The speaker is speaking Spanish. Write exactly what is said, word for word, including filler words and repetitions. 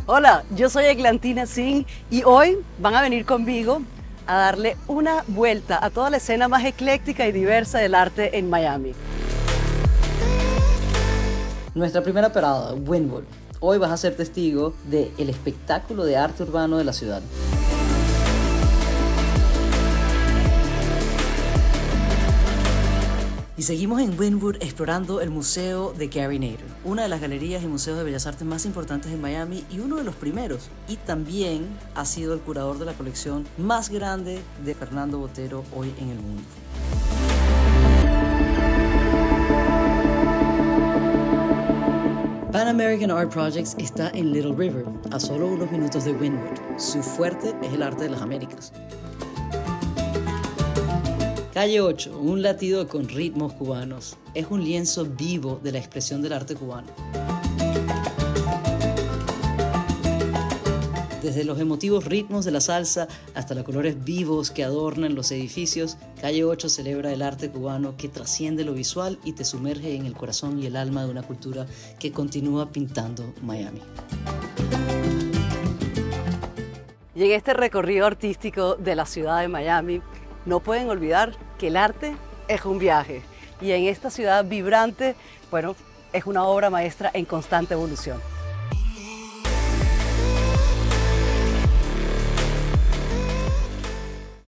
Hola, yo soy Eglantina Singh y hoy van a venir conmigo a darle una vuelta a toda la escena más ecléctica y diversa del arte en Miami. Nuestra primera parada, Wynwood. Hoy vas a ser testigo del espectáculo de arte urbano de la ciudad. Y seguimos en Wynwood explorando el Museo de Gary Nader, una de las galerías y museos de bellas artes más importantes en Miami y uno de los primeros. Y también ha sido el curador de la colección más grande de Fernando Botero hoy en el mundo. Pan American Art Projects está en Little River, a solo unos minutos de Wynwood. Su fuerte es el arte de las Américas. Calle ocho, un latido con ritmos cubanos. Es un lienzo vivo de la expresión del arte cubano. Desde los emotivos ritmos de la salsa hasta los colores vivos que adornan los edificios, Calle ocho celebra el arte cubano que trasciende lo visual y te sumerge en el corazón y el alma de una cultura que continúa pintando Miami. Y en este recorrido artístico de la ciudad de Miami, no pueden olvidar que el arte es un viaje y en esta ciudad vibrante, bueno, es una obra maestra en constante evolución.